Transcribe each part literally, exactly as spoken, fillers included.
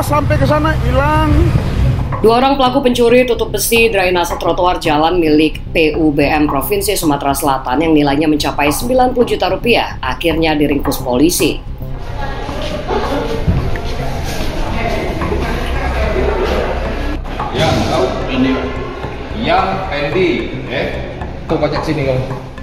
sampai ke sana hilang. Dua orang pelaku pencuri tutup besi drainase trotoar jalan milik P U B M Provinsi Sumatera Selatan yang nilainya mencapai sembilan puluh juta rupiah akhirnya diringkus polisi. Yang tahu ini yang Andy, eh? Tuh pajak sini kamu.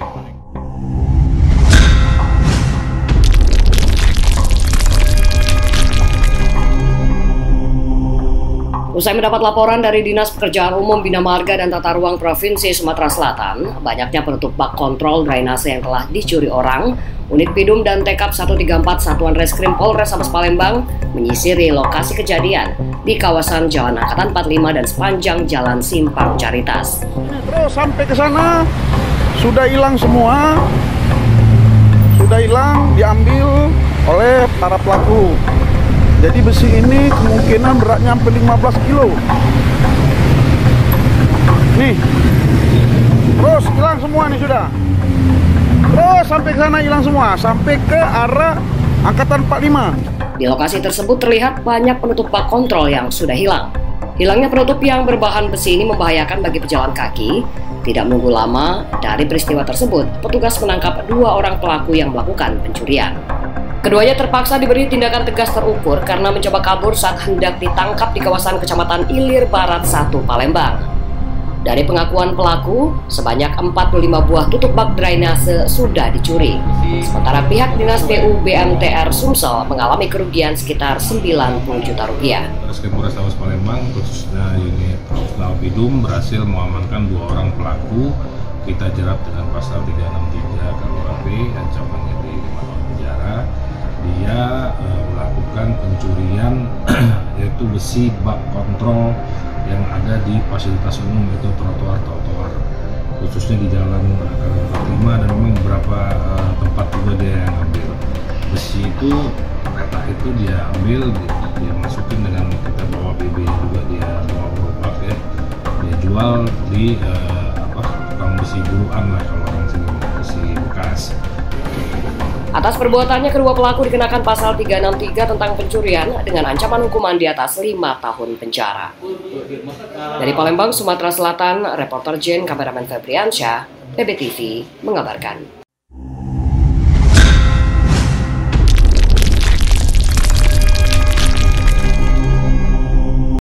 Usai mendapat laporan dari Dinas Pekerjaan Umum Bina Marga dan Tata Ruang Provinsi Sumatera Selatan, banyaknya penutup bak kontrol drainase yang telah dicuri orang, unit Pidum dan Tekap seratus tiga puluh empat Satuan Reskrim Polrestabes Palembang menyisiri lokasi kejadian di kawasan Jalan Angkatan empat puluh lima dan sepanjang Jalan Simpang Caritas. Terus sampai ke sana sudah hilang semua, sudah hilang diambil oleh para pelaku. Jadi besi ini kemungkinan beratnya sampai lima belas kilo. Nih, terus hilang semua nih sudah. Terus sampai ke sana hilang semua, sampai ke arah Angkatan empat puluh lima. Di lokasi tersebut terlihat banyak penutup bak kontrol yang sudah hilang. Hilangnya penutup yang berbahan besi ini membahayakan bagi pejalan kaki. Tidak menunggu lama dari peristiwa tersebut, petugas menangkap dua orang pelaku yang melakukan pencurian. Keduanya terpaksa diberi tindakan tegas terukur karena mencoba kabur saat hendak ditangkap di kawasan Kecamatan Ilir Barat satu, Palembang. Dari pengakuan pelaku, sebanyak empat puluh lima buah tutup bak drainase sudah dicuri. Sementara pihak Dinas P U B M T R Sumsel mengalami kerugian sekitar sembilan puluh juta rupiah. Reskrim Polrestabes Palembang khususnya unit Pidum berhasil mengamankan dua orang pelaku. Kita jerat dengan pasal tiga enam tiga K U H P, ancamannya di lima tahun penjara. Dia e, melakukan pencurian yaitu besi bak kontrol yang ada di fasilitas umum, yaitu trotoar-trotoar khususnya di jalan empat puluh lima, dan memang beberapa e, tempat juga dia yang ambil besi itu, kereta itu dia ambil, dia, dia masukin dengan kita bawa B B juga, dia bawa gerobak ya, dia jual di e, apa tukang besi buruan lah kalau orang sini, besi bekas. Atas perbuatannya, kedua pelaku dikenakan pasal tiga enam tiga tentang pencurian dengan ancaman hukuman di atas lima tahun penjara. Dari Palembang, Sumatera Selatan, reporter Jen, kameramen Febriansyah, P B T V mengabarkan.